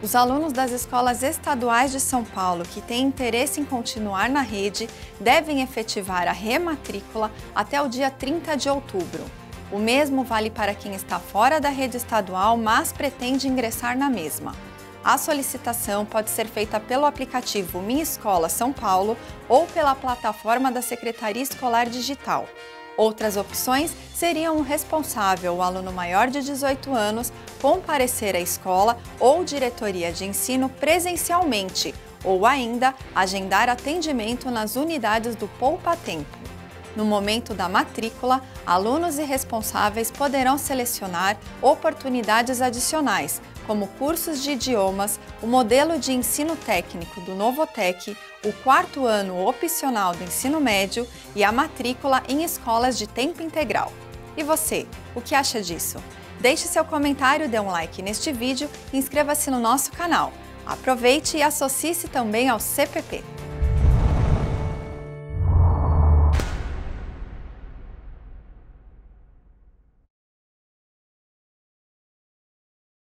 Os alunos das escolas estaduais de São Paulo que têm interesse em continuar na rede devem efetivar a rematrícula até o dia 30 de outubro. O mesmo vale para quem está fora da rede estadual, mas pretende ingressar na mesma. A solicitação pode ser feita pelo aplicativo Minha Escola São Paulo ou pela plataforma da Secretaria Escolar Digital. Outras opções seriam o responsável, o aluno maior de 18 anos, comparecer à escola ou diretoria de ensino presencialmente, ou ainda agendar atendimento nas unidades do Poupa Tempo. No momento da matrícula, alunos e responsáveis poderão selecionar oportunidades adicionais, como cursos de idiomas, o modelo de ensino técnico do Novotec, o 4º ano opcional do ensino médio e a matrícula em escolas de tempo integral. E você, o que acha disso? Deixe seu comentário, dê um like neste vídeo e inscreva-se no nosso canal. Aproveite e associe-se também ao CPP.